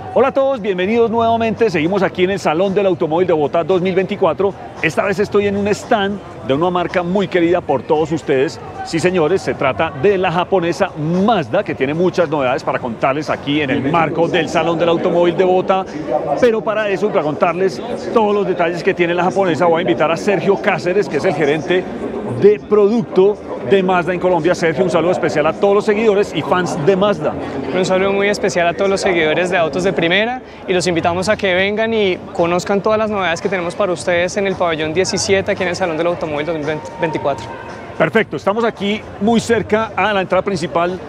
Hola a todos, bienvenidos nuevamente. Seguimos aquí en el Salón del Automóvil de Bogotá 2024. Esta vez estoy en un stand de una marca muy querida por todos ustedes. Sí, señores, se trata de la japonesa Mazda, que tiene muchas novedades para contarles aquí en el marco del Salón del Automóvil de Bogotá. Pero para eso, para contarles todos los detalles que tiene la japonesa, voy a invitar a Sergio Cáceres, que es el gerente de producto de Mazda en Colombia. Sergio, un saludo especial a todos los seguidores y fans de Mazda. Un saludo muy especial a todos los seguidores de Autos de Primera y los invitamos a que vengan y conozcan todas las novedades que tenemos para ustedes en el pabellón 17 aquí en el Salón del Automóvil 2024. Perfecto, estamos aquí muy cerca a la entrada principal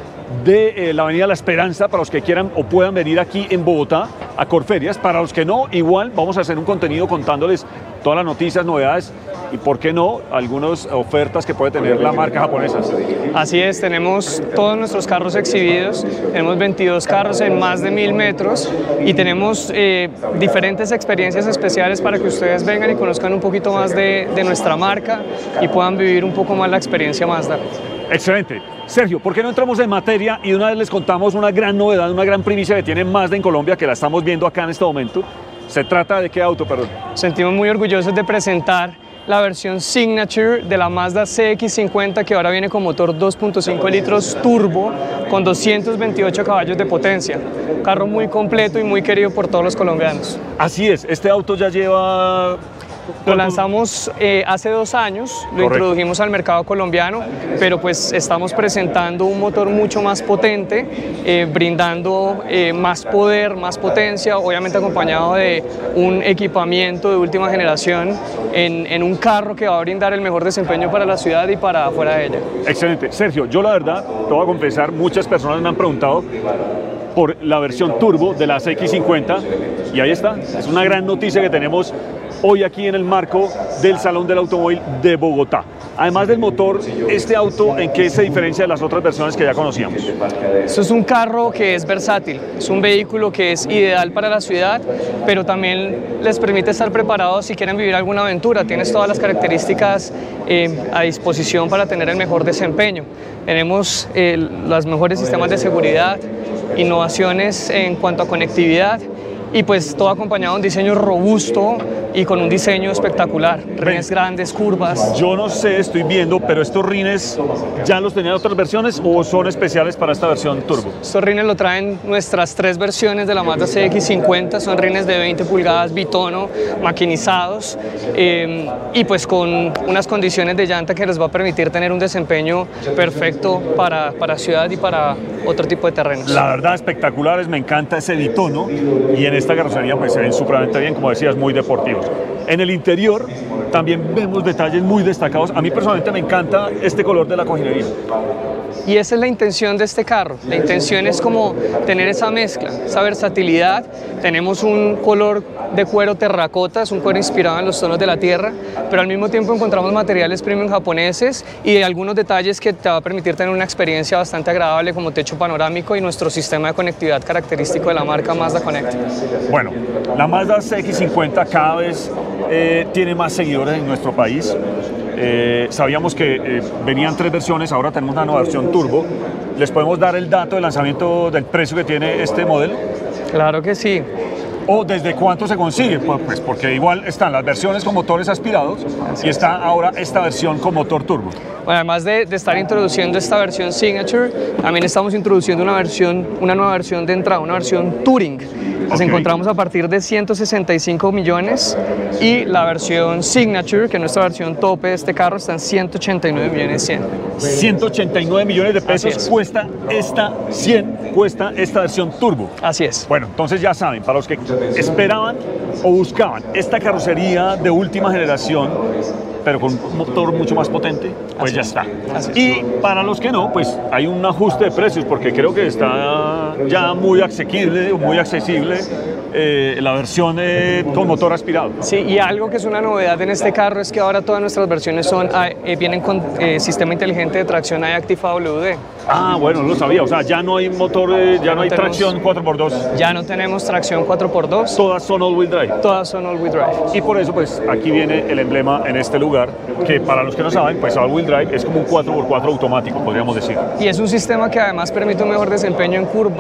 de la Avenida La Esperanza, para los que quieran o puedan venir aquí en Bogotá a Corferias. Para los que no, igual vamos a hacer un contenido contándoles todas las noticias, novedades y, por qué no, algunas ofertas que puede tener la marca japonesa. Así es, tenemos todos nuestros carros exhibidos, tenemos 22 carros en más de 1000 metros y tenemos diferentes experiencias especiales para que ustedes vengan y conozcan un poquito más de nuestra marca y puedan vivir un poco más la experiencia Mazda. Excelente. Sergio, ¿por qué no entramos en materia y de una vez les contamos una gran novedad, una gran primicia que tiene Mazda en Colombia, que la estamos viendo acá en este momento? ¿Se trata de qué auto, perdón? Sentimos muy orgullosos de presentar la versión Signature de la Mazda CX-50, que ahora viene con motor 2.5 litros turbo con 228 caballos de potencia. Un carro muy completo y muy querido por todos los colombianos. Así es, este auto ya lleva... Lo lanzamos hace 2 años, lo introdujimos al mercado colombiano, pero pues estamos presentando un motor mucho más potente, brindando más poder, más potencia, obviamente acompañado de un equipamiento de última generación en un carro que va a brindar el mejor desempeño para la ciudad y para afuera de ella. Excelente. Sergio, yo la verdad, te voy a confesar, muchas personas me han preguntado por la versión turbo de la CX-50 y ahí está, es una gran noticia que tenemos hoy aquí en el marco del Salón del Automóvil de Bogotá. Además del motor, este auto, ¿en qué se diferencia de las otras versiones que ya conocíamos? Esto es un carro que es versátil, es un vehículo que es ideal para la ciudad, pero también les permite estar preparados si quieren vivir alguna aventura. Tienes todas las características a disposición para tener el mejor desempeño. Tenemos los mejores sistemas de seguridad, innovaciones en cuanto a conectividad, y pues todo acompañado de un diseño robusto y con un diseño espectacular, rines grandes, curvas. Yo no sé, estoy viendo, pero estos rines ya los tenían otras versiones o son especiales para esta versión turbo. Estos rines lo traen nuestras 3 versiones de la Mazda CX-50, son rines de 20 pulgadas bitono, maquinizados y pues con unas condiciones de llanta que les va a permitir tener un desempeño perfecto para ciudad y para otro tipo de terrenos. La verdad, espectaculares, me encanta ese bitono y en esta carrocería pues se ven supremamente bien, como decías, muy deportivos. En el interior también vemos detalles muy destacados. A mí personalmente me encanta este color de la cojinería. Y esa es la intención de este carro. La intención es como tener esa mezcla, esa versatilidad. Tenemos un color de cuero terracota, es un cuero inspirado en los tonos de la tierra, pero al mismo tiempo encontramos materiales premium japoneses y algunos detalles que te va a permitir tener una experiencia bastante agradable, como techo panorámico y nuestro sistema de conectividad característico de la marca Mazda Connect. Bueno, la Mazda CX-50 cada vez tiene más seguidores en nuestro país. Sabíamos que venían 3 versiones, ahora tenemos una nueva versión turbo. ¿Les podemos dar el dato de lanzamiento del precio que tiene este modelo? Claro que sí. ¿O desde cuánto se consigue? Pues porque igual están las versiones con motores aspirados y está ahora esta versión con motor turbo. Bueno, además de estar introduciendo esta versión Signature, también estamos introduciendo una nueva versión de entrada, una versión Touring. Las encontramos a partir de 165 millones y la versión Signature, que es nuestra versión tope de este carro, está en 189 millones 100. 189 millones de pesos cuesta esta versión turbo. Así es. Bueno, entonces ya saben, para los que esperaban o buscaban esta carrocería de última generación, pero con un motor mucho más potente, pues ya está. Y para los que no, pues hay un ajuste de precios, porque creo que está ya muy asequible, muy accesible la versión con motor aspirado. Sí, y algo que es una novedad en este carro es que ahora todas nuestras versiones vienen con sistema inteligente de tracción iActive AWD. Ah, bueno, no lo sabía, o sea, ya no hay motor, ya no hay tracción 4x2. Ya no tenemos tracción 4x2. Todas son all-wheel drive. Todas son all-wheel drive. Y por eso, pues, aquí viene el emblema en este lugar, que para los que no saben, pues all-wheel drive es como un 4x4 automático, podríamos decir. Y es un sistema que además permite un mejor desempeño en curvas,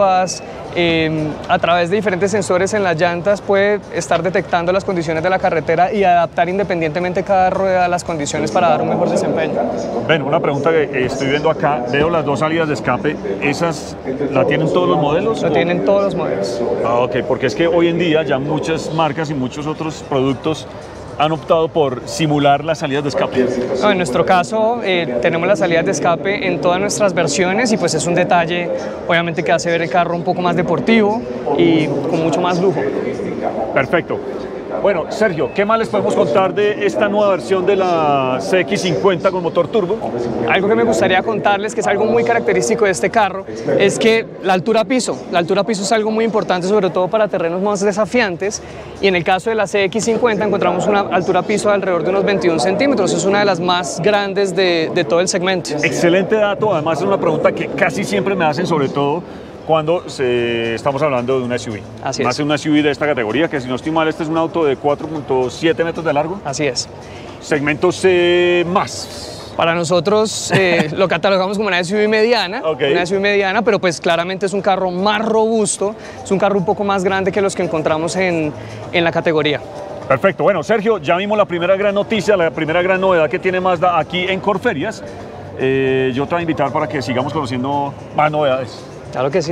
curvas, a través de diferentes sensores en las llantas puede estar detectando las condiciones de la carretera y adaptar independientemente cada rueda a las condiciones para dar un mejor desempeño. Ven, una pregunta que estoy viendo acá, veo las dos salidas de escape, ¿esas la tienen todos los modelos? Lo tienen todos los modelos. Ah, ok, porque es que hoy en día ya muchas marcas y muchos otros productos han optado por simular las salidas de escape. No, en nuestro caso tenemos las salidas de escape en todas nuestras versiones y pues es un detalle obviamente que hace ver el carro un poco más deportivo y con mucho más lujo. Perfecto. Bueno, Sergio, ¿qué más les podemos contar de esta nueva versión de la CX50 con motor turbo? Algo que me gustaría contarles, que es algo muy característico de este carro, es que la altura piso es algo muy importante, sobre todo para terrenos más desafiantes, y en el caso de la CX50 encontramos una altura piso de alrededor de unos 21 centímetros, es una de las más grandes de todo el segmento. Excelente dato, además es una pregunta que casi siempre me hacen, sobre todo cuando estamos hablando de una SUV. Así es. Más una SUV de esta categoría, que si no estoy mal, este es un auto de 4.7 metros de largo. Así es. Segmento C+. Para nosotros lo catalogamos como una SUV mediana, Okay. Una SUV mediana, pero pues claramente es un carro más robusto, es un carro un poco más grande que los que encontramos en la categoría. Perfecto. Bueno, Sergio, ya vimos la primera gran noticia, la primera gran novedad que tiene Mazda aquí en Corferias. Yo te voy a invitar para que sigamos conociendo más novedades. Claro que sí.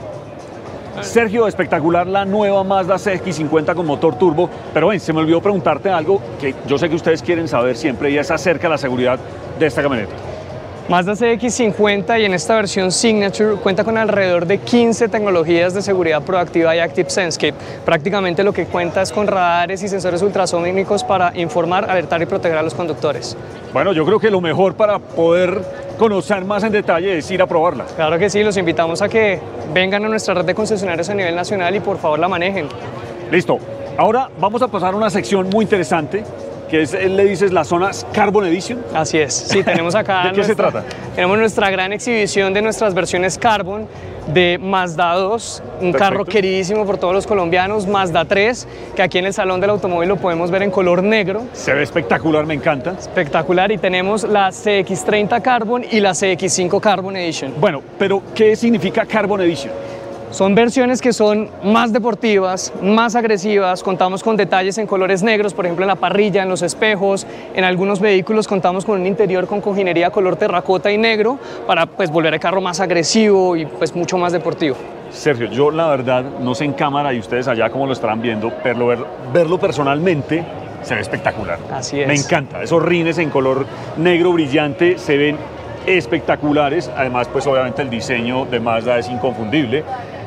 Sergio, espectacular la nueva Mazda CX50 con motor turbo, pero ven, se me olvidó preguntarte algo que yo sé que ustedes quieren saber siempre y es acerca de la seguridad de esta camioneta. Mazda CX50 y en esta versión Signature cuenta con alrededor de 15 tecnologías de seguridad proactiva y Active Sense, que prácticamente lo que cuenta es con radares y sensores ultrasónicos para informar, alertar y proteger a los conductores. Bueno, yo creo que lo mejor para poder conocer más en detalle es ir a probarla. Claro que sí, los invitamos a que vengan a nuestra red de concesionarios a nivel nacional y por favor la manejen. Listo. Ahora vamos a pasar a una sección muy interesante, que es, le dices, la zona Carbon Edition. Así es, sí, tenemos acá ¿De qué se trata? Tenemos nuestra gran exhibición de nuestras versiones Carbon de Mazda 2, un Perfecto. carro queridísimo por todos los colombianos, Mazda 3, que aquí en el Salón del Automóvil lo podemos ver en color negro. Se ve espectacular, me encanta. Espectacular, y tenemos la CX30 Carbon y la CX5 Carbon Edition. Bueno, pero ¿qué significa Carbon Edition? Son versiones que son más deportivas, más agresivas, contamos con detalles en colores negros, por ejemplo en la parrilla, en los espejos, en algunos vehículos contamos con un interior con cojinería color terracota y negro para pues volver el carro más agresivo y pues mucho más deportivo. Sergio, yo la verdad no sé en cámara y ustedes allá como lo estarán viendo, pero verlo personalmente se ve espectacular. Así es. Me encanta, esos rines en color negro brillante se ven espectaculares, además pues obviamente el diseño de Mazda es inconfundible.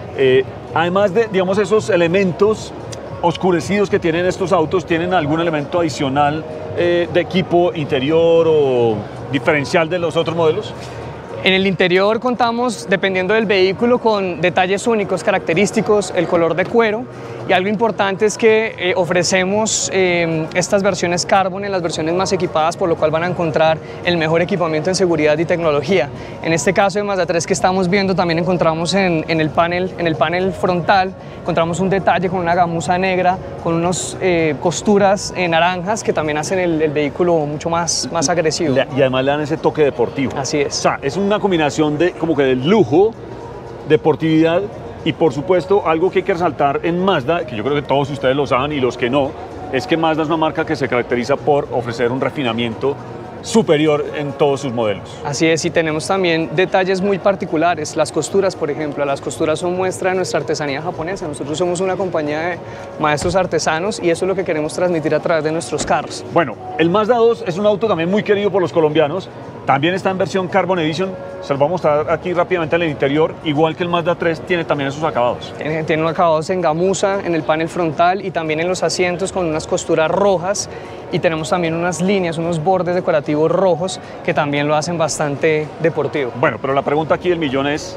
Además de, digamos, esos elementos oscurecidos que tienen estos autos, ¿tienen algún elemento adicional de equipo interior o diferencial de los otros modelos? En el interior contamos, dependiendo del vehículo, con detalles únicos, característicos, el color de cuero, y algo importante es que ofrecemos estas versiones Carbon en las versiones más equipadas, por lo cual van a encontrar el mejor equipamiento en seguridad y tecnología. En este caso de Mazda 3 que estamos viendo, también encontramos en el panel frontal, encontramos un detalle con una gamuza negra, con unas costuras naranjas que también hacen el vehículo mucho más agresivo. Y además le dan ese toque deportivo. Así es. O sea, es una combinación de como que de lujo, deportividad y por supuesto algo que hay que resaltar en Mazda, que yo creo que todos ustedes lo saben y los que no, es que Mazda es una marca que se caracteriza por ofrecer un refinamiento superior en todos sus modelos. Así es, y tenemos también detalles muy particulares, las costuras, por ejemplo. Las costuras son muestra de nuestra artesanía japonesa. Nosotros somos una compañía de maestros artesanos y eso es lo que queremos transmitir a través de nuestros carros. Bueno, el Mazda 2 es un auto también muy querido por los colombianos. También está en versión Carbon Edition, se los voy a mostrar aquí rápidamente en el interior, igual que el Mazda 3 tiene también esos acabados. Tiene unos acabados en gamuza, en el panel frontal y también en los asientos con unas costuras rojas, y tenemos también unas líneas, unos bordes decorativos rojos que también lo hacen bastante deportivo. Bueno, pero la pregunta aquí del millón es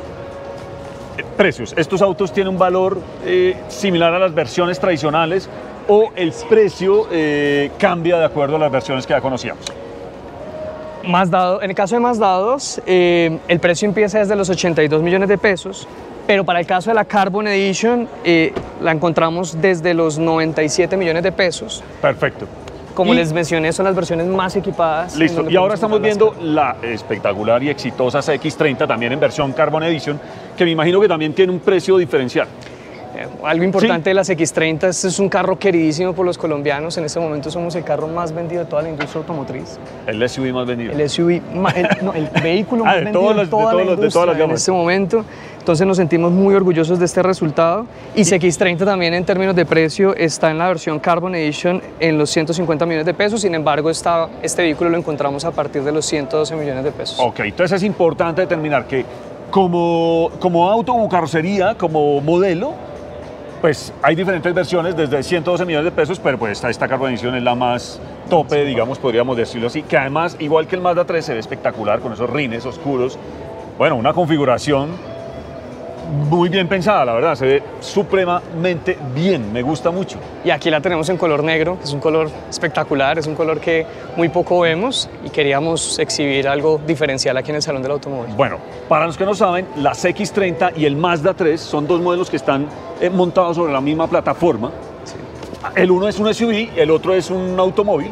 precios. ¿Estos autos tienen un valor similar a las versiones tradicionales o el precio cambia de acuerdo a las versiones que ya conocíamos? En el caso de Mazda 2, el precio empieza desde los 82 millones de pesos, pero para el caso de la Carbon Edition la encontramos desde los 97 millones de pesos. Perfecto. como les mencioné, son las versiones más equipadas. Listo, y ahora estamos viendo la espectacular y exitosa CX-30 también en versión Carbon Edition, que me imagino que también tiene un precio diferencial. Algo importante de las X30, este es un carro queridísimo por los colombianos. En este momento somos el carro más vendido de toda la industria automotriz. El SUV más vendido. El SUV, el vehículo más vendido de toda la industria en este momento. Entonces nos sentimos muy orgullosos de este resultado. Y CX30 también en términos de precio está en la versión Carbon Edition en los 150 millones de pesos. Sin embargo, este vehículo lo encontramos a partir de los 112 millones de pesos. Ok, entonces es importante determinar que como auto, como carrocería, como modelo, pues hay diferentes versiones desde 112 millones de pesos, pero pues esta Carbon Edition es la más tope, digamos, podríamos decirlo así, que además, igual que el Mazda 3, se ve espectacular con esos rines oscuros. Bueno, una configuración muy bien pensada, la verdad, se ve supremamente bien, me gusta mucho. Y aquí la tenemos en color negro, que es un color espectacular, es un color que muy poco vemos y queríamos exhibir algo diferencial aquí en el Salón del Automóvil. Bueno, para los que no saben, la CX-30 y el Mazda 3 son dos modelos que están montados sobre la misma plataforma. Sí. El uno es un SUV, el otro es un automóvil.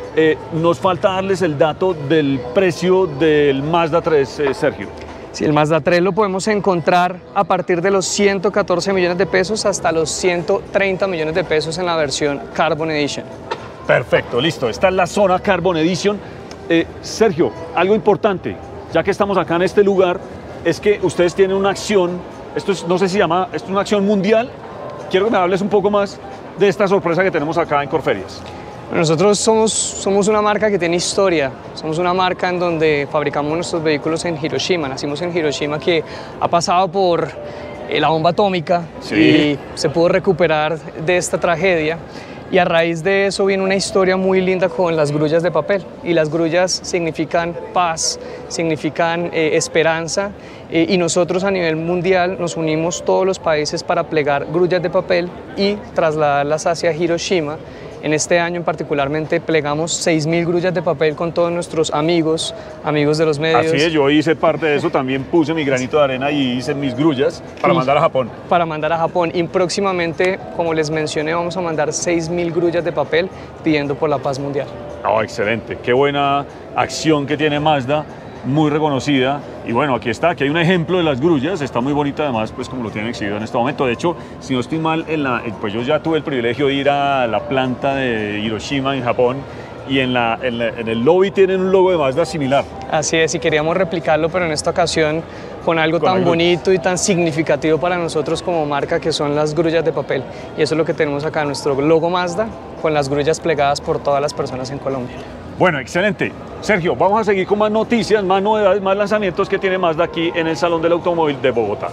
Nos falta darles el dato del precio del Mazda 3, Sergio. Sí, el Mazda 3 lo podemos encontrar a partir de los 114 millones de pesos hasta los 130 millones de pesos en la versión Carbon Edition. Perfecto, listo. Esta es la zona Carbon Edition. Sergio, algo importante, ya que estamos acá en este lugar, es que ustedes tienen una acción, esto es, no sé si llama, esto es una acción mundial. Quiero que me hables un poco más de esta sorpresa que tenemos acá en Corferias. Nosotros somos una marca que tiene historia, somos una marca en donde fabricamos nuestros vehículos en Hiroshima. Nacimos en Hiroshima, que ha pasado por la bomba atómica, sí, y se pudo recuperar de esta tragedia. Y a raíz de eso viene una historia muy linda con las grullas de papel. Y las grullas significan paz, significan esperanza. Y nosotros a nivel mundial nos unimos todos los países para plegar grullas de papel y trasladarlas hacia Hiroshima. En este año en particularmente plegamos 6.000 grullas de papel con todos nuestros amigos de los medios. Así es, yo hice parte de eso, también puse mi granito de arena y hice mis grullas para mandar a Japón. Para mandar a Japón. Y próximamente, como les mencioné, vamos a mandar 6.000 grullas de papel pidiendo por la paz mundial. Oh, excelente, qué buena acción que tiene Mazda, muy reconocida. Y bueno, aquí está, aquí hay un ejemplo de las grullas, está muy bonita además, pues como lo tienen exhibido en este momento. De hecho, si no estoy mal, pues yo ya tuve el privilegio de ir a la planta de Hiroshima en Japón, y en el lobby tienen un logo de Mazda similar. Así es, y queríamos replicarlo, pero en esta ocasión con algo tan bonito y tan significativo para nosotros como marca, que son las grullas de papel. Y eso es lo que tenemos acá, nuestro logo Mazda, con las grullas plegadas por todas las personas en Colombia. Bueno, excelente. Sergio, vamos a seguir con más noticias, más novedades, más lanzamientos que tiene Mazda aquí en el Salón del Automóvil de Bogotá.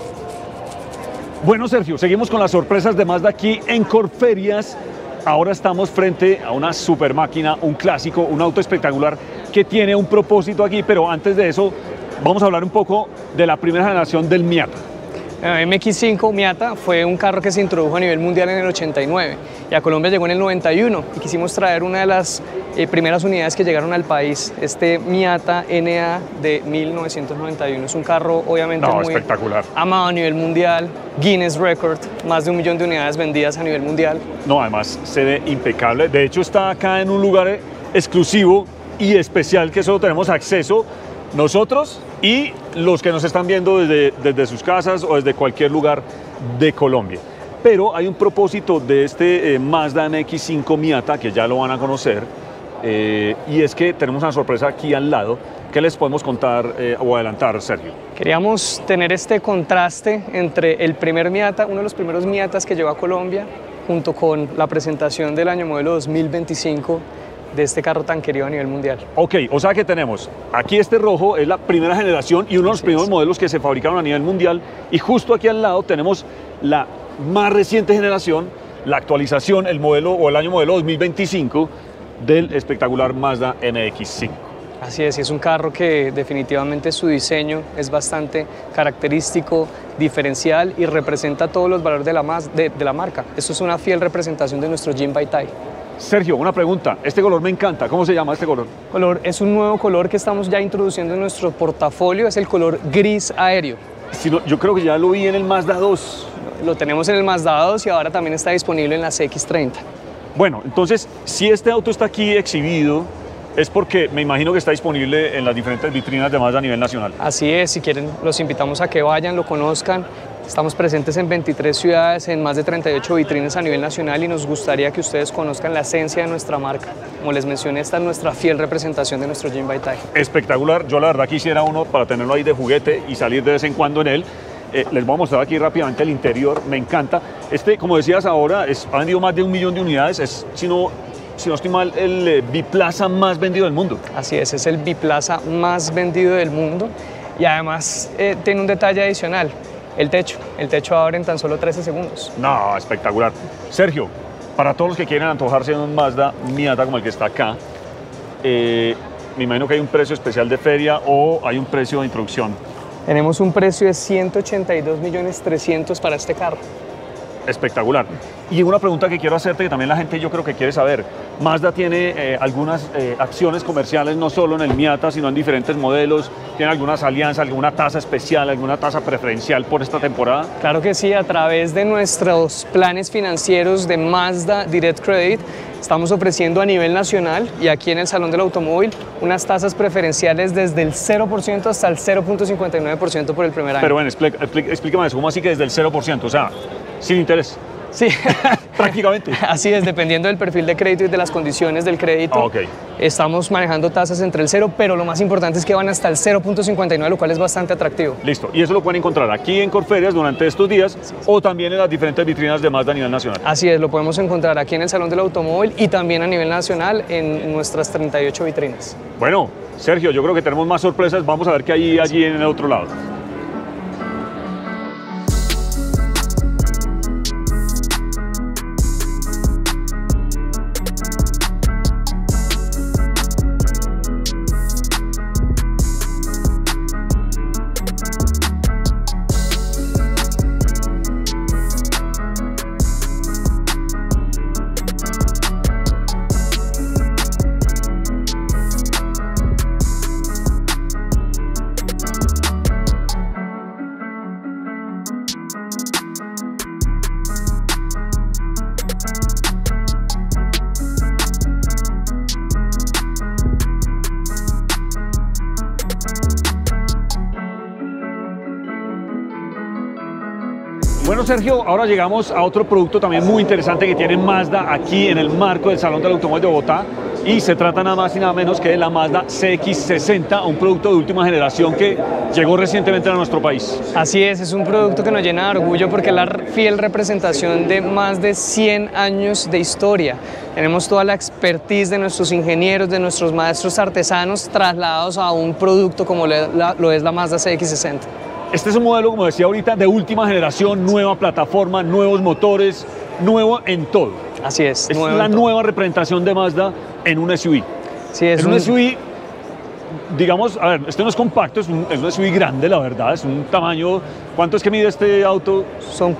Bueno, Sergio, seguimos con las sorpresas de Mazda aquí en Corferias. Ahora estamos frente a una super máquina, un clásico, un auto espectacular que tiene un propósito aquí, pero antes de eso vamos a hablar un poco de la primera generación del Miata. MX5 Miata fue un carro que se introdujo a nivel mundial en el 89 y a Colombia llegó en el 91, y quisimos traer una de las primeras unidades que llegaron al país, este Miata NA de 1991. Es un carro obviamente muy espectacular, amado a nivel mundial, Guinness Record, más de 1 millón de unidades vendidas a nivel mundial. No, además se ve impecable, de hecho está acá en un lugar exclusivo y especial que solo tenemos acceso nosotros y los que nos están viendo desde sus casas o desde cualquier lugar de Colombia. Pero hay un propósito de este Mazda MX-5 Miata, que ya lo van a conocer, y es que tenemos una sorpresa aquí al lado. ¿Qué les podemos contar o adelantar, Sergio? Queríamos tener este contraste entre el primer Miata, uno de los primeros Miatas que llegó a Colombia, junto con la presentación del año modelo 2025, de este carro tan querido a nivel mundial. Ok, o sea que tenemos aquí este rojo, es la primera generación y uno de los primeros modelos que se fabricaron a nivel mundial, y justo aquí al lado tenemos la más reciente generación, la actualización, el modelo o el año modelo 2025 del espectacular Mazda MX-5. Así es un carro que definitivamente su diseño es bastante característico, diferencial y representa todos los valores de la marca. Esto es una fiel representación de nuestro Jim Baitai. Sergio, una pregunta. Este color me encanta. ¿Cómo se llama este color? Es un nuevo color que estamos ya introduciendo en nuestro portafolio. Es el color gris aéreo. Si no, yo creo que ya lo vi en el Mazda 2. Lo tenemos en el Mazda 2 y ahora también está disponible en la CX-30. Bueno, entonces, si este auto está aquí exhibido, es porque me imagino que está disponible en las diferentes vitrinas de Mazda a nivel nacional. Así es, si quieren los invitamos a que vayan, lo conozcan. Estamos presentes en 23 ciudades, en más de 38 vitrinas a nivel nacional y nos gustaría que ustedes conozcan la esencia de nuestra marca. Como les mencioné, esta es nuestra fiel representación de nuestro Jim Baitai. Espectacular, yo la verdad quisiera uno para tenerlo ahí de juguete y salir de vez en cuando en él. Les voy a mostrar aquí rápidamente el interior, me encanta. Este, como decías ahora, ha vendido más de 1 millón de unidades, es, si no estoy mal, el biplaza más vendido del mundo. Así es el biplaza más vendido del mundo y además tiene un detalle adicional, el techo abre en tan solo 13 segundos. No, espectacular. Sergio, para todos los que quieren antojarse de un Mazda Miata como el que está acá, me imagino que hay un precio especial de feria o hay un precio de introducción. Tenemos un precio de 182.300.000 para este carro. Espectacular. Y una pregunta que quiero hacerte, que también la gente yo creo que quiere saber. Mazda tiene algunas acciones comerciales, no solo en el Miata, sino en diferentes modelos. ¿Tiene algunas alianzas, alguna tasa especial, alguna tasa preferencial por esta temporada? Claro que sí, a través de nuestros planes financieros de Mazda Direct Credit, estamos ofreciendo a nivel nacional y aquí en el Salón del Automóvil unas tasas preferenciales desde el 0% hasta el 0.59% por el primer año. Pero bueno, explícame eso, ¿cómo así que desde el 0%? O sea, sin interés. Sí, prácticamente. Así es, dependiendo del perfil de crédito y de las condiciones del crédito. Okay. Estamos manejando tasas entre el 0, pero lo más importante es que van hasta el 0.59, lo cual es bastante atractivo. Listo, y eso lo pueden encontrar aquí en Corferias durante estos días o también en las diferentes vitrinas de Mazda a nivel nacional. Así es, lo podemos encontrar aquí en el Salón del Automóvil y también a nivel nacional en nuestras 38 vitrinas. Bueno, Sergio, yo creo que tenemos más sorpresas, vamos a ver qué hay allí en el otro lado. Bueno, Sergio, ahora llegamos a otro producto también muy interesante que tiene Mazda aquí en el marco del Salón del Automóvil de Bogotá y se trata nada más y nada menos que de la Mazda CX-60, un producto de última generación que llegó recientemente a nuestro país. Así es un producto que nos llena de orgullo porque es la fiel representación de más de 100 años de historia. Tenemos toda la expertise de nuestros ingenieros, de nuestros maestros artesanos trasladados a un producto como lo es la Mazda CX-60. Este es un modelo, como decía ahorita, de última generación, nueva plataforma, nuevos motores, nuevo en todo. Así es. Es la nueva representación de Mazda en un SUV. Sí, es un SUV, digamos, a ver, este no es compacto, es un SUV grande, la verdad, es un tamaño... ¿Cuánto es que mide este auto? Son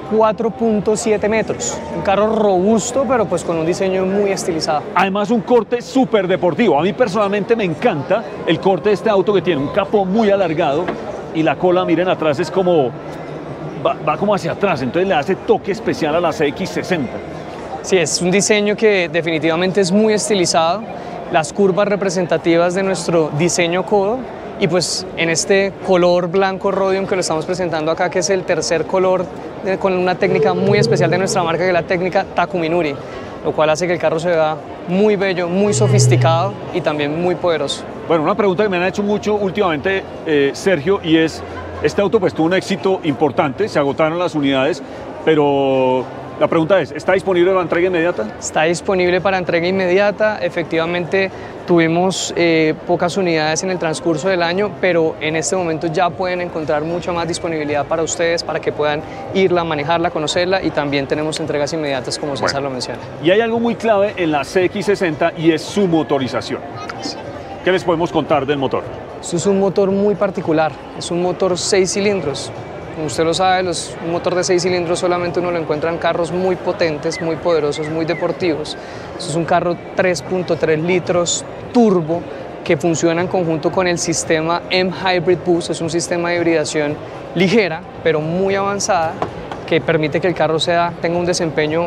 4.7 metros. Un carro robusto, pero pues con un diseño muy estilizado. Además, un corte súper deportivo. A mí personalmente me encanta el corte de este auto que tiene un capó muy alargado y la cola, miren atrás, es como va como hacia atrás, entonces le hace toque especial a la CX-60. Sí, es un diseño que definitivamente es muy estilizado, las curvas representativas de nuestro diseño codo y pues en este color blanco rhodium que lo estamos presentando acá, que es el tercer color con una técnica muy especial de nuestra marca, que es la técnica Takumi Nuri, lo cual hace que el carro se vea muy bello, muy sofisticado y también muy poderoso. Bueno, una pregunta que me han hecho mucho últimamente, Sergio, y es, este auto pues tuvo un éxito importante, se agotaron las unidades, pero la pregunta es, ¿está disponible para entrega inmediata? Está disponible para entrega inmediata, efectivamente tuvimos pocas unidades en el transcurso del año, pero en este momento ya pueden encontrar mucha más disponibilidad para ustedes, para que puedan irla, manejarla, conocerla y también tenemos entregas inmediatas como César lo menciona. Y hay algo muy clave en la CX-60 y es su motorización. Sí. ¿Qué les podemos contar del motor? Esto es un motor muy particular, es un motor 6 cilindros. Como usted lo sabe, un motor de 6 cilindros solamente uno lo encuentra en carros muy potentes, muy poderosos, muy deportivos. Esto es un carro 3.3 litros turbo que funciona en conjunto con el sistema M-Hybrid Boost. Es un sistema de hibridación ligera, pero muy avanzada, que permite que el carro tenga un desempeño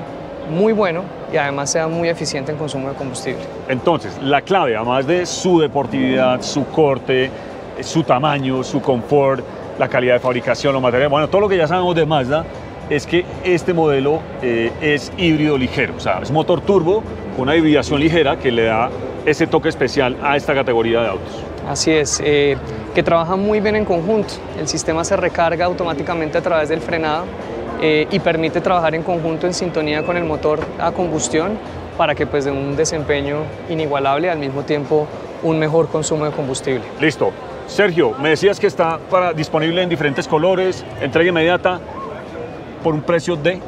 muy bueno y además sea muy eficiente en consumo de combustible. Entonces, la clave, además de su deportividad, su corte, su tamaño, su confort, la calidad de fabricación, los materiales, bueno, todo lo que ya sabemos de Mazda, es que este modelo es híbrido ligero, o sea, es motor turbo con una hibridación ligera que le da ese toque especial a esta categoría de autos. Así es, que trabajan muy bien en conjunto. El sistema se recarga automáticamente a través del frenado y permite trabajar en conjunto en sintonía con el motor a combustión para que pues dé un desempeño inigualable, al mismo tiempo un mejor consumo de combustible. Listo. Sergio, me decías que está disponible en diferentes colores, entrega inmediata, por un precio de...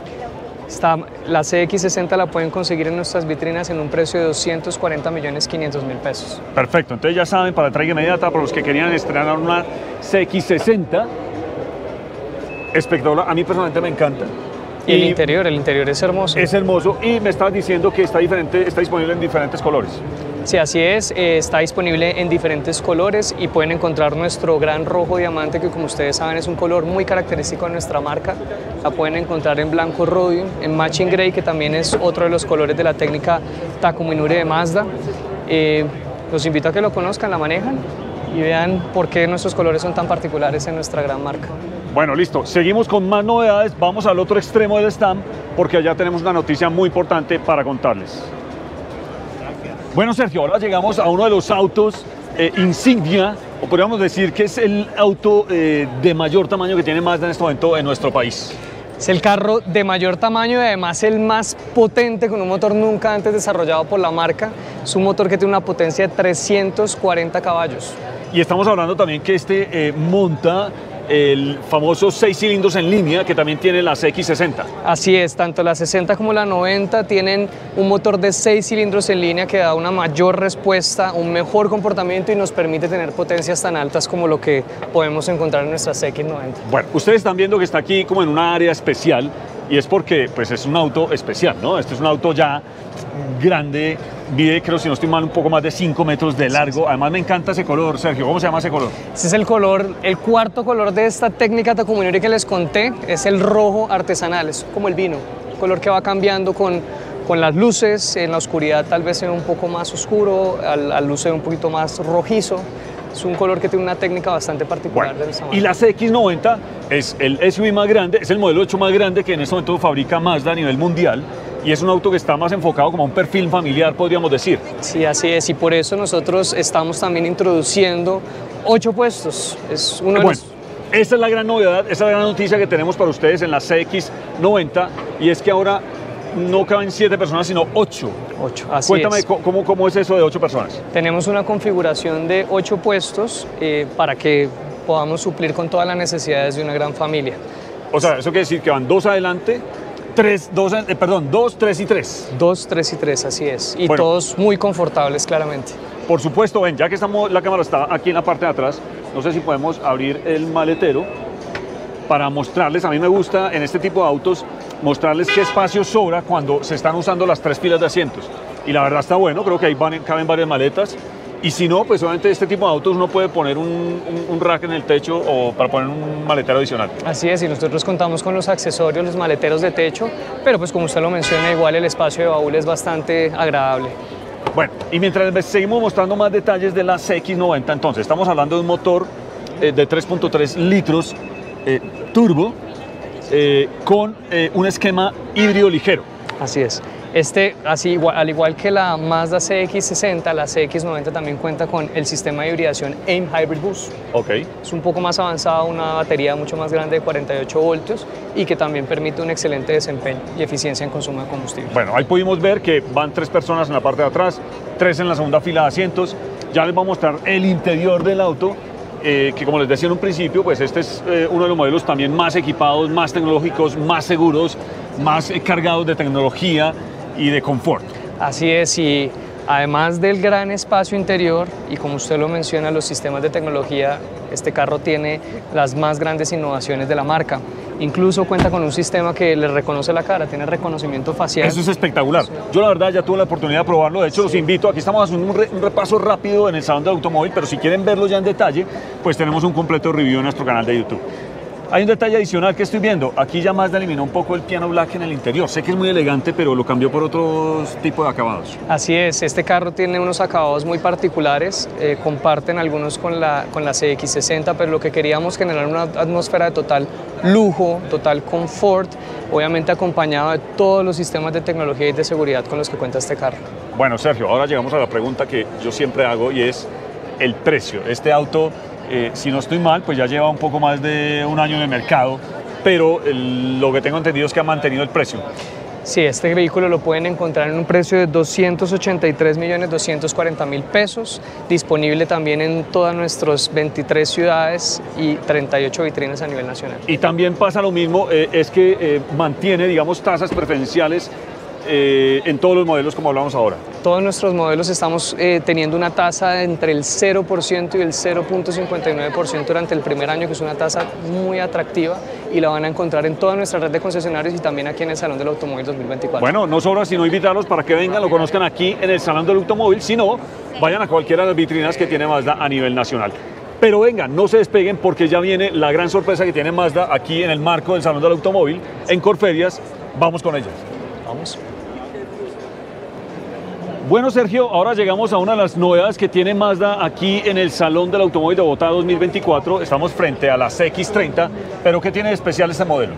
La CX60 la pueden conseguir en nuestras vitrinas en un precio de 240.500.000 pesos. Perfecto, entonces ya saben, para entrega inmediata, para los que querían estrenar una CX60, espectacular, a mí personalmente me encanta. Y el interior es hermoso. Es hermoso y me estabas diciendo que está disponible en diferentes colores. Sí, así es, está disponible en diferentes colores y pueden encontrar nuestro gran rojo diamante, que como ustedes saben es un color muy característico de nuestra marca. La pueden encontrar en blanco rhodium, en matching gray, que también es otro de los colores de la técnica Taco Minuri de Mazda. Los invito a que lo conozcan, la manejan y vean por qué nuestros colores son tan particulares en nuestra gran marca. Bueno, listo, seguimos con más novedades, vamos al otro extremo del stand porque allá tenemos una noticia muy importante para contarles. Bueno, Sergio, ahora llegamos a uno de los autos insignia, o podríamos decir que es el auto de mayor tamaño que tiene Mazda en este momento en nuestro país. Es el carro de mayor tamaño y además el más potente, con un motor nunca antes desarrollado por la marca. Es un motor que tiene una potencia de 340 caballos. Y estamos hablando también que este monta el famoso 6 cilindros en línea que también tiene la CX60. Así es, tanto la 60 como la 90 tienen un motor de 6 cilindros en línea que da una mayor respuesta, un mejor comportamiento y nos permite tener potencias tan altas como lo que podemos encontrar en nuestra CX90. Bueno, ustedes están viendo que está aquí como en una área especial y es porque pues es un auto especial, ¿no? Este es un auto ya grande, mide, creo, si no estoy mal, un poco más de 5 metros de largo. Además me encanta ese color, Sergio. ¿Cómo se llama ese color? Ese es el color, el cuarto color de esta técnica Taco Minuri que les conté, es el rojo artesanal, es como el vino, color que va cambiando con las luces, en la oscuridad tal vez se ve un poco más oscuro, al luz se ve un poquito más rojizo. Es un color que tiene una técnica bastante particular. Bueno, de esta marca. y la CX90 es el SUV más grande, es el modelo 8 más grande que en este momento fabrica Mazda a nivel mundial. Y es un auto que está más enfocado como a un perfil familiar, podríamos decir. Sí, así es, y por eso nosotros estamos también introduciendo 8 puestos. Es uno de bueno, esa es la gran novedad, esa es la gran noticia que tenemos para ustedes en la CX90, y es que ahora no caben 7 personas, sino 8. 8, así Cuéntame, es. ¿cómo es eso de 8 personas? Tenemos una configuración de 8 puestos para que podamos suplir con todas las necesidades de una gran familia. O sea, eso quiere decir que van 2 adelante, 2, 3 y 3. 2, 3 y 3, así es. Y bueno, todos muy confortables, claramente. Por supuesto, ven, ya que la cámara está aquí en la parte de atrás, no sé si podemos abrir el maletero para mostrarles, a mí me gusta en este tipo de autos, mostrarles qué espacio sobra cuando se están usando las 3 filas de asientos. Y la verdad está bueno, creo que ahí caben varias maletas. Y si no, pues obviamente este tipo de autos uno puede poner un rack en el techo o para poner un maletero adicional. Así es, y nosotros contamos con los accesorios, los maleteros de techo, pero pues como usted lo menciona, igual el espacio de baúl es bastante agradable. Bueno, y mientras seguimos mostrando más detalles de la CX90, entonces estamos hablando de un motor de 3.3 litros turbo con un esquema híbrido ligero. Así es. Al igual que la Mazda CX60, la CX90 también cuenta con el sistema de hibridación AIM Hybrid Boost. Okay. Es un poco más avanzado, una batería mucho más grande de 48 voltios y que también permite un excelente desempeño y eficiencia en consumo de combustible. Bueno, ahí pudimos ver que van 3 personas en la parte de atrás, 3 en la segunda fila de asientos. Ya les voy a mostrar el interior del auto, que como les decía en un principio, pues este es uno de los modelos también más equipados, más tecnológicos, más seguros, más cargados de tecnología y de confort. Así es, y además del gran espacio interior y como usted lo menciona, los sistemas de tecnología, este carro tiene las más grandes innovaciones de la marca. Incluso cuenta con un sistema que le reconoce la cara, tiene reconocimiento facial. Eso es espectacular. Yo la verdad ya tuve la oportunidad de probarlo, de hecho los invito, aquí estamos haciendo un repaso rápido en el Salón del Automóvil, pero si quieren verlo ya en detalle, pues tenemos un completo review en nuestro canal de YouTube. Hay un detalle adicional que estoy viendo. Aquí ya Mazda eliminó un poco el piano black en el interior. Sé que es muy elegante, pero lo cambió por otros tipos de acabados. Así es, este carro tiene unos acabados muy particulares, comparten algunos con la CX-60, pero lo que queríamos generar una atmósfera de total lujo, total confort, obviamente acompañado de todos los sistemas de tecnología y de seguridad con los que cuenta este carro. Bueno, Sergio, ahora llegamos a la pregunta que yo siempre hago y es el precio. Este auto, si no estoy mal, pues ya lleva un poco más de un año en el mercado, pero lo que tengo entendido es que ha mantenido el precio. Sí, este vehículo lo pueden encontrar en un precio de 283.240.000 pesos, disponible también en todas nuestras 23 ciudades y 38 vitrinas a nivel nacional. Y también pasa lo mismo, es que mantiene, digamos, tasas preferenciales en todos los modelos como hablamos ahora. Todos nuestros modelos estamos teniendo una tasa entre el 0% y el 0.59% durante el primer año, que es una tasa muy atractiva y la van a encontrar en toda nuestra red de concesionarios y también aquí en el Salón del Automóvil 2024. Bueno, no sobra sino invitarlos para que vengan, lo conozcan aquí en el Salón del Automóvil, si no, vayan a cualquiera de las vitrinas que tiene Mazda a nivel nacional. Pero vengan, no se despeguen porque ya viene la gran sorpresa que tiene Mazda aquí en el marco del Salón del Automóvil, en Corferias. Vamos con ellas. Vamos. Bueno, Sergio, ahora llegamos a una de las novedades que tiene Mazda aquí en el Salón del Automóvil de Bogotá 2024. Estamos frente a la CX-30, pero ¿qué tiene de especial este modelo?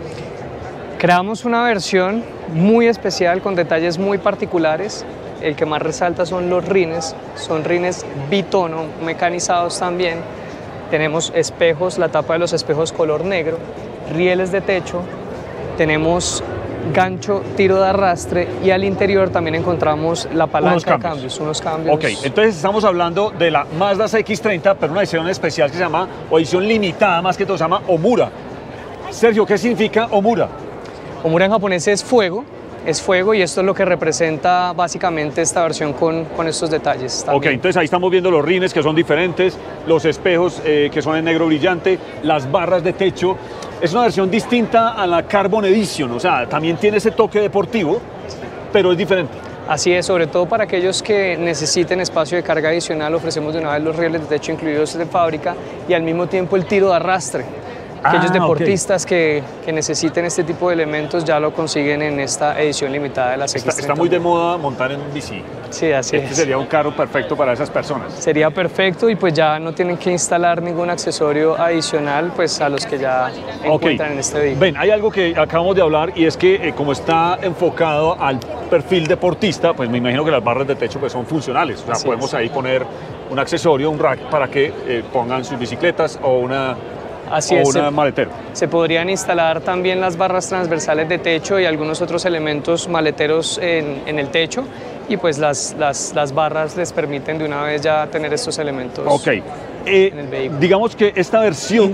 Creamos una versión muy especial con detalles muy particulares. El que más resalta son los rines, son rines bitono, mecanizados también. Tenemos espejos, la tapa de los espejos color negro, rieles de techo, tenemos gancho, tiro de arrastre y al interior también encontramos la palanca de cambios, unos cambios. Ok, entonces estamos hablando de la Mazda CX-30, pero una edición especial que se llama, o edición limitada más que todo, se llama Omura. Sergio, ¿qué significa Omura? Omura en japonés es fuego y esto es lo que representa básicamente esta versión con estos detalles también. Ok, entonces ahí estamos viendo los rines que son diferentes, los espejos que son en negro brillante, las barras de techo. Es una versión distinta a la Carbon Edition, o sea, también tiene ese toque deportivo, pero es diferente. Así es, sobre todo para aquellos que necesiten espacio de carga adicional, ofrecemos de una vez los rieles de techo incluidos de fábrica y al mismo tiempo el tiro de arrastre. Aquellos deportistas que necesiten este tipo de elementos ya lo consiguen en esta edición limitada de la CX-30. Está muy de moda montar en bici. Sí, así es. Este sería un carro perfecto para esas personas. Sería perfecto y pues ya no tienen que instalar ningún accesorio adicional pues a los que ya encuentran en este vehículo. Ven, hay algo que acabamos de hablar y es que como está enfocado al perfil deportista, pues me imagino que las barras de techo pues son funcionales. O sea, podemos ahí poner un accesorio, un rack para que pongan sus bicicletas o una... Así es, maletero. Se podrían instalar también las barras transversales de techo y algunos otros elementos maleteros en el techo y pues las barras les permiten de una vez ya tener estos elementos en el vehículo. Digamos que esta versión,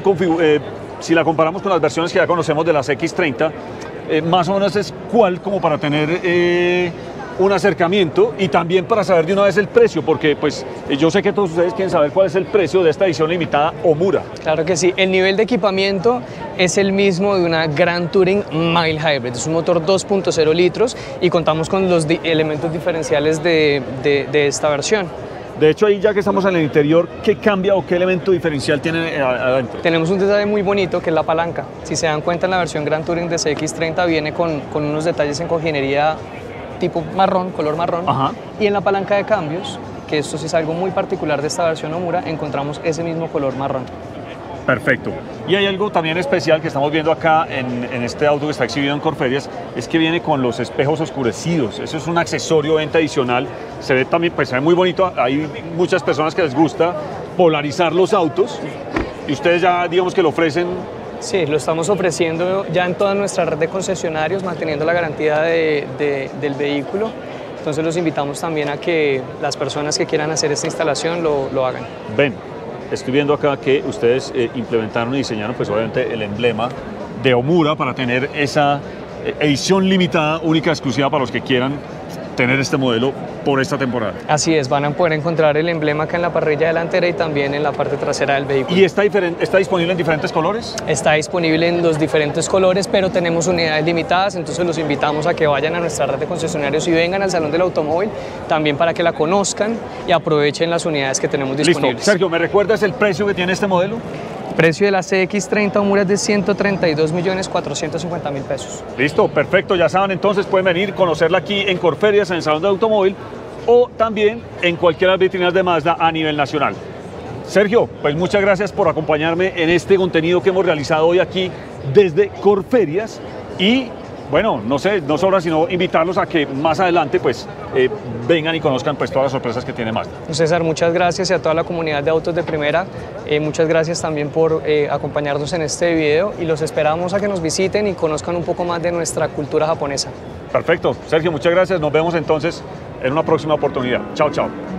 si la comparamos con las versiones que ya conocemos de las X30, más o menos es cuál como para tener un acercamiento y también para saber de una vez el precio, porque pues yo sé que todos ustedes quieren saber cuál es el precio de esta edición limitada Omura. Claro que sí, el nivel de equipamiento es el mismo de una Grand Touring Mild Hybrid, es un motor 2.0 litros y contamos con los elementos diferenciales de esta versión. De hecho, ahí ya que estamos en el interior, ¿qué cambia o qué elemento diferencial tiene adentro? Tenemos un detalle muy bonito que es la palanca. Si se dan cuenta, en la versión Grand Touring de CX-30 viene con unos detalles en cojinería tipo marrón, color marrón. Ajá. Y en la palanca de cambios, que esto sí es algo muy particular de esta versión Omura, encontramos ese mismo color marrón. Perfecto. Y hay algo también especial que estamos viendo acá en este auto que está exhibido en Corferias, es que viene con los espejos oscurecidos. Eso es un accesorio venta adicional. Se ve también, pues se ve muy bonito. Hay muchas personas que les gusta polarizar los autos y ustedes ya digamos que lo ofrecen. Sí, lo estamos ofreciendo ya en toda nuestra red de concesionarios, manteniendo la garantía del vehículo. Entonces los invitamos también a que las personas que quieran hacer esta instalación lo hagan. Ven, estoy viendo acá que ustedes implementaron y diseñaron pues obviamente el emblema de Omura para tener esa edición limitada, única, exclusiva para los que quieran tener este modelo por esta temporada. Así es, van a poder encontrar el emblema acá en la parrilla delantera y también en la parte trasera del vehículo. ¿Y está disponible en diferentes colores? Está disponible en los diferentes colores, pero tenemos unidades limitadas, entonces los invitamos a que vayan a nuestra red de concesionarios y vengan al Salón del Automóvil, también para que la conozcan y aprovechen las unidades que tenemos disponibles. Listo. Sergio, ¿me recuerdas el precio que tiene este modelo? Precio de la CX-30 Omura es de 132.450.000 pesos. Listo, perfecto, ya saben, entonces pueden venir, conocerla aquí en Corferias, en el Salón del Automóvil, o también en cualquiera de las vitrinas de Mazda a nivel nacional. Sergio, pues muchas gracias por acompañarme en este contenido que hemos realizado hoy aquí desde Corferias y bueno, no sé, no sobra sino invitarlos a que más adelante pues vengan y conozcan pues todas las sorpresas que tiene Mazda. César, muchas gracias y a toda la comunidad de Autos de Primera, muchas gracias también por acompañarnos en este video y los esperamos a que nos visiten y conozcan un poco más de nuestra cultura japonesa. Perfecto, Sergio, muchas gracias, nos vemos entonces en una próxima oportunidad. Chao, chao.